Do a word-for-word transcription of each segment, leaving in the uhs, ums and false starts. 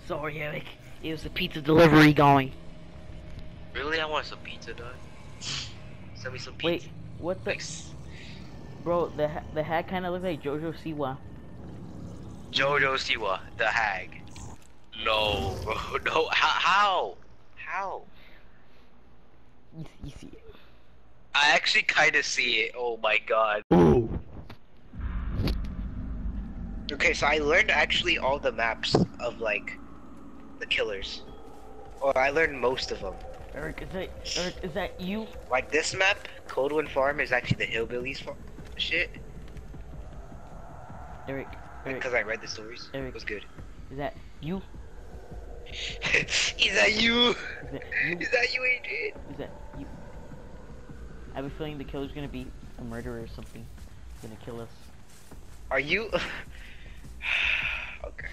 Sorry, Eric. It was the pizza delivery going. Really? I want some pizza, dog. Send me some pizza. Wait, what the? Thanks. Bro, the ha the hat kind of looks like Jojo Siwa. Jojo Siwa, the hag. No, bro. No. How? How? How? You, you see it. I actually kind of see it. Oh my god. Ooh. Okay, so I learned actually all the maps of like the killers, or I learned most of them. Eric, is that Eric? Is that you? Like this map, Coldwind Farm is actually the hillbillies farm shit. Eric. Eric. Because I read the stories. Eric. It was good. Is that you? Is that you? Is that you? Is that you, Adrian? Is that you? I have a feeling the killer's gonna be a murderer or something. He's gonna kill us. Are you? Okay.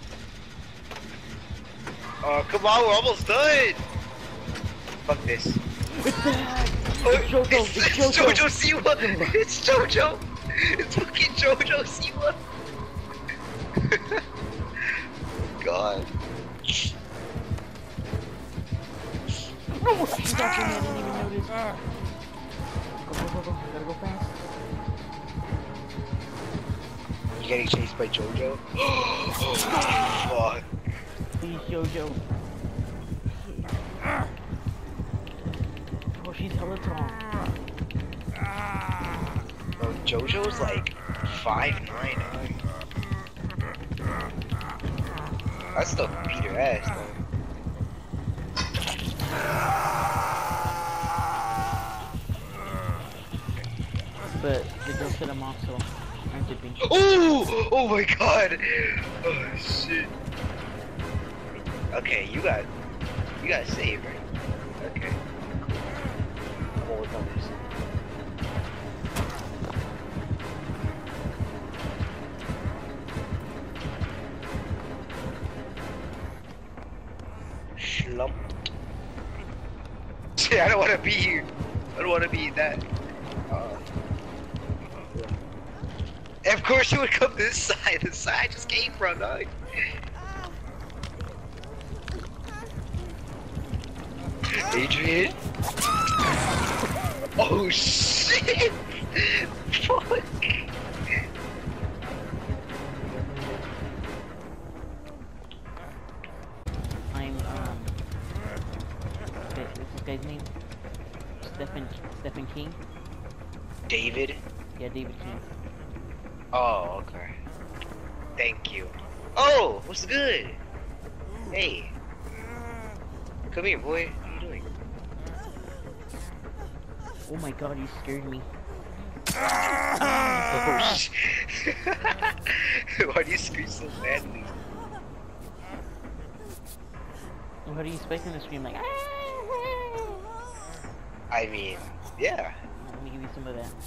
Oh, come on, we're almost done. Fuck this. It's that! Oh, It's Jojo! It's, It's it's Jojo! Jojo Siwa! It's Jojo! It's fucking Jojo Siwa! God. No! She's after me, I didn't even notice. Go, go, go, go. I gotta go fast. You getting chased by Jojo? Oh, fuck. Please, Jojo. Oh, she's hella tall. Bro, Jojo's like five nine. That's still beat her ass, though. But the girl said I'm off, so I'm dipping. Oh! Oh my god! Oh shit. Okay, you got you got saved, right? Okay. I'm gonna work on this. Slump. Shit, I don't wanna be here. I don't wanna be that. Uh, Of course you would come this side, the side I just came from, dog. Adrian? Oh shit! Fuck! I'm, um... What's this guy's name? Stephen... Stephen King? David? Yeah, David King. Oh, okay. Thank you. Oh, what's good? Hey. Come here, boy. What are you doing? Oh my god, you scared me. Oh, shit. Why do you scream so badly? What are you expecting to scream like? I mean, yeah. Let me give you some of that.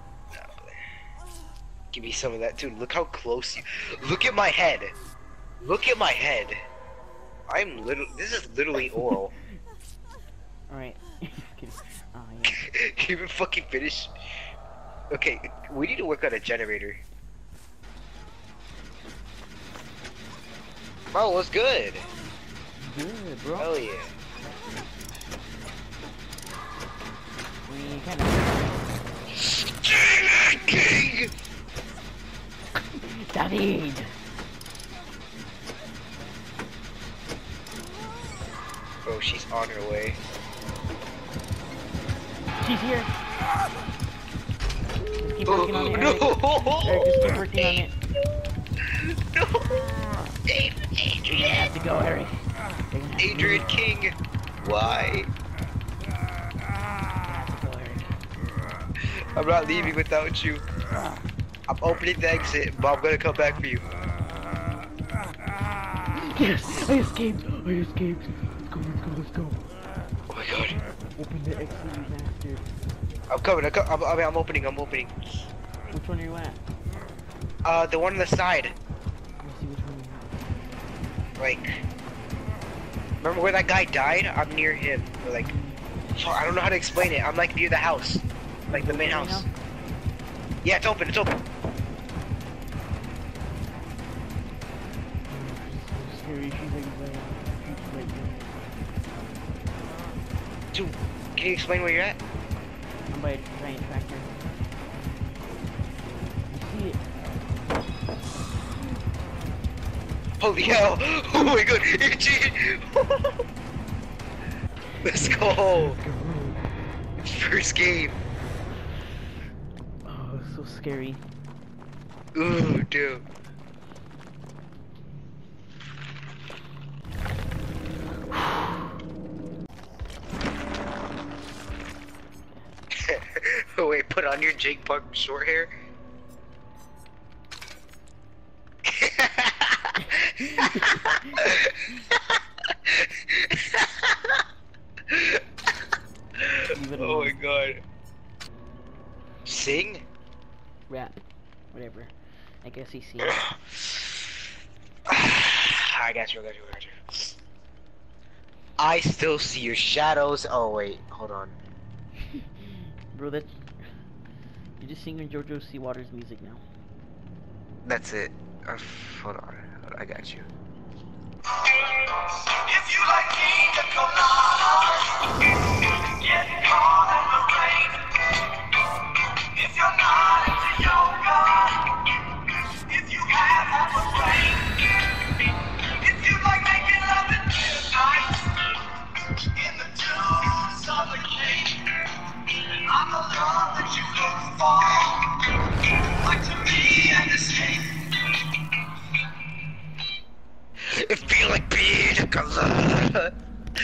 Give me some of that too. Look how close you. Look at my head. Look at my head. I'm little. This is literally oral. Alright. Oh, yeah. Can you even fucking finish? Okay, we need to work on a generator. Bro, what's good? Good, bro. Hell yeah. We kind of. King! David! Bro, she's on her way. She's here! Just keep Oh, working on it, no! Eric. Eric, just keep working on it. No! Adrian! You're gonna have to go, Eric. You're gonna have to Adrian go. King! Why? Go, Eric. I'm not leaving without you. I'm opening the exit, but I'm gonna come back for you. Yes! I escaped! I escaped! Let's go, let's go, let's go. Oh my god. Open the exit, you bastard. I'm coming, I'm, co I'm, I mean, I'm opening, I'm opening. Which one are you at? Uh, the one on the side. Let me see which one you're Like, remember where that guy died? I'm near him. Or like, fuck, I don't know how to explain it. I'm like near the house. Like the main Open house. now? Yeah, it's open, it's open. So scary. she's like, by, she's like, Dude, can you explain where you're at? I'm by a giant tractor. You see it? Holy hell! Oh my god, you're cheating! Let's go! First game! Oh, it's so scary. Ooh, dude. Wait, put on your Jake Park short hair? Oh my god. Sing? Rap. Whatever. I guess he's seen. I got you, I got you, I got you. I still see your shadows. Oh wait, hold on. Bro, that you're just singing JoJo Seawater's music now. That's it. Uh, hold on, I got you. If you like pina colada, get caught in the rain. If you're not into yoga, if you have half a brain, if you like making love at midnight in the dunes of the cave, I'm the love that you look for, like to be and escape. It feel like pina colada.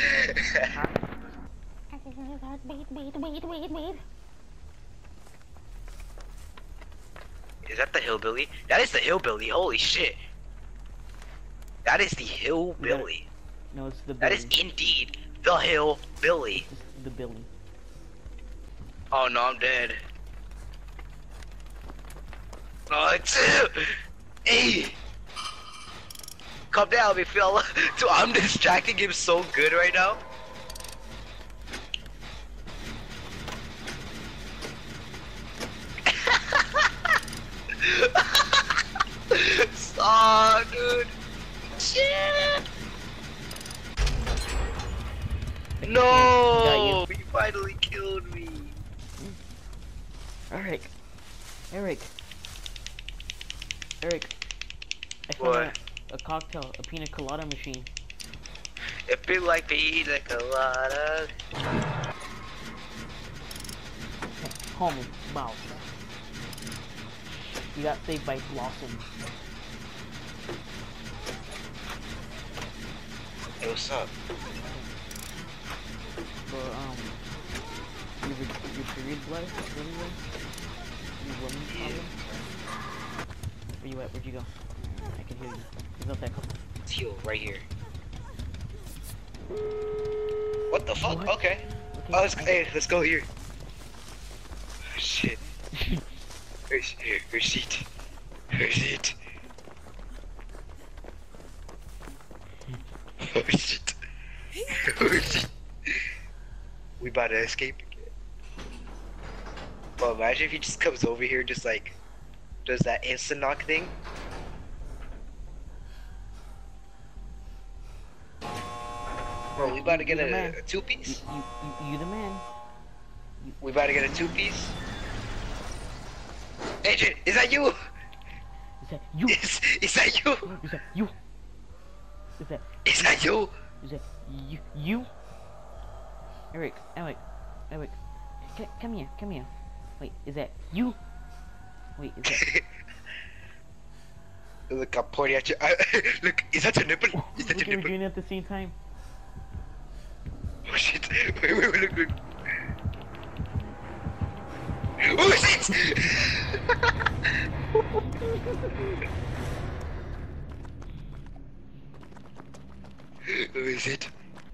Is that the hillbilly? That is the hillbilly. Holy shit. That is the hillbilly. No, it's the That Billy. is indeed the hillbilly. It's the Billy. Oh no, I'm dead. Oh, it's hey. Calm down, me fella. So I'm distracting him so good right now. Stop, dude. Shit. No, he finally killed me. Eric. Eric. Eric. I found What? a, a cocktail, a pina colada machine. It feel like pina colada. Homie, wow. You got saved by Blossom. Hey, what's up? For, um, your, your period blood, anyway? Your woman's problem? Where you at? Where'd you go? I can hear you. He's up that couple. It's heal right here. What the fuck? What? Okay. Okay, Oh, let's, I- hey, let's go here. Oh, shit. Where's, where's it? Where's it? Oh shit. Oh shit. We about to escape again. Well, imagine if he just comes over here just like does that instant knock thing. Bro, we about to get You the a, man. a two You, piece? you, you, you the man. We about to get a two piece? Agent, is that you? Is that you? Is, is that you? Is that you? Is that, Is that you? is that you? You? Eric, Eric, Eric, c come here, come here. Wait, is that you? Wait, is that... Look, I'm pointing at you. I, look, is that your nipple? Is that Look, your you're nipple? doing it at the same time. Oh shit! Wait, wait, wait, look, look. Oh shit! Who is it?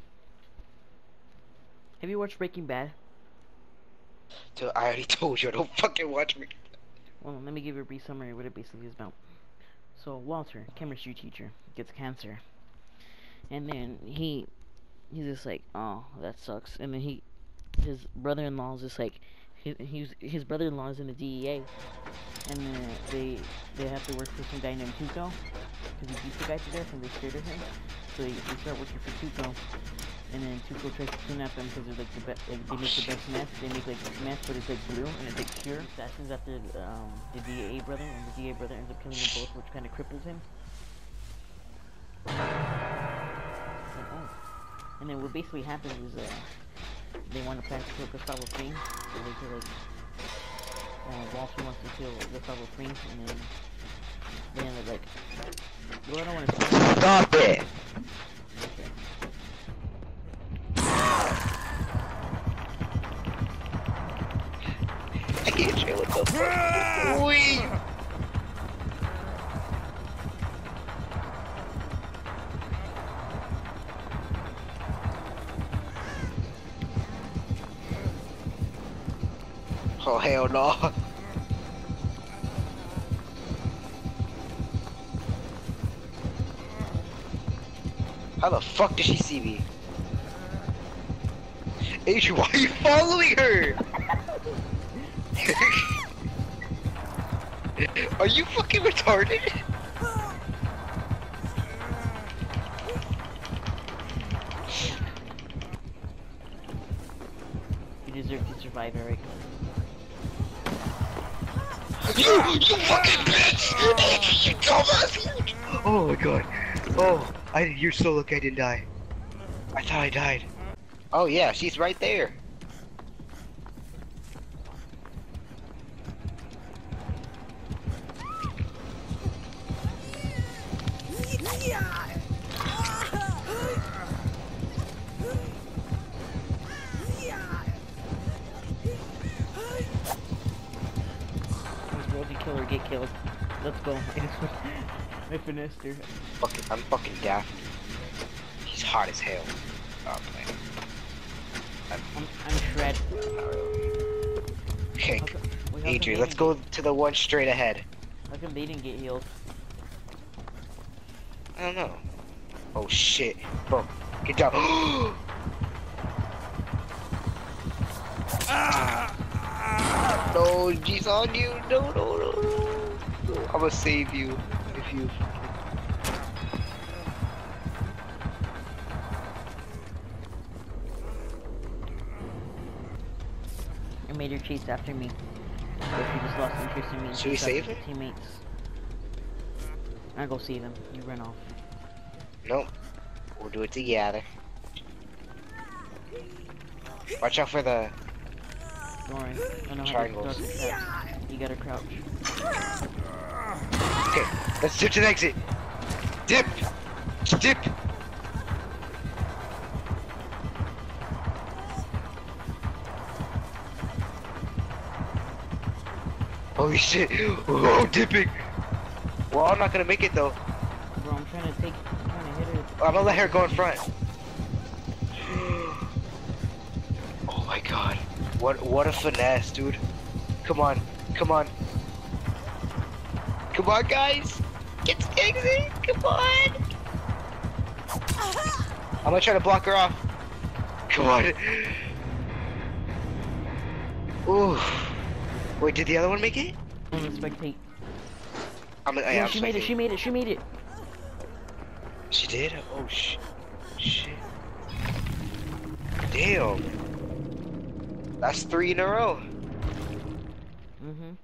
Have you watched Breaking Bad? So I already told you, don't fucking watch me. Well, let me give you a brief summary of what it basically is about. So Walter, chemistry teacher, gets cancer, and then he he's just like, oh, that sucks. And then he his brother-in-law is just like, he, he's his brother-in-law is in the D E A, and then they they have to work for some guy named Tuco because he beat the guy to death and they're scared of him. So they, they start working for Tuco, and then Tuco tries to kidnap them because they're like the best. Like, they make the best meth. They make like meth, but it's like blue and it's like pure. Assassins after um, the D A brother, and the D A brother ends up killing them both, which kind of cripples him. And, oh. and then what basically happens is uh, they want to plan to kill Gustavo Fring, so they kill like uh, Walter wants to kill Gustavo Fring, and then they end up like. Well, I don't want to stop it. I can't chill with the fuck. Wee. Oh hell no. How the fuck did she see me? Adrian, why are you following her? Are you fucking retarded? You deserve to survive, Eric. You, you fucking bitch! You dumbass! Oh my god. Oh, I, you're so lucky I didn't die. I thought I died. Oh yeah, she's right there. Killer get killed. Let's go. I finessed her. Fucking, I'm fucking Daphne. He's hot as hell. Oh man. I'm, I'm, I'm shred. Okay, How come, wait, how Adrian, come let's go to the one straight ahead. How come they didn't get healed? I don't know. Oh shit. Bro, get down. No, she's on you. No, no, no, no. I'm gonna save you if you. I made her chase after me. But she just lost interest in me. Should we save her? Teammates. I go save him. You run off. Nope. We'll do it together. Watch out for the. Don't worry. I know how to Triangles. dodge the traps. You gotta crouch. Okay, let's do to the exit. Dip! Dip! Holy shit! Oh, dipping! Well, I'm not gonna make it though. Bro, I'm trying to take. I'm trying to hit her. I'm gonna let her go in front. Oh my god. What what a finesse, dude. Come on. Come on. Come on, guys. Get to the exit. Come on. I'm gonna try to block her off. Come on. Ooh. Wait, did the other one make it? I'm gonna spectate. I'm, I, Oh, I'm she made it. spectating. She made it. She made it. She did? Oh sh shit. Damn. That's three in a row. Mm-hmm.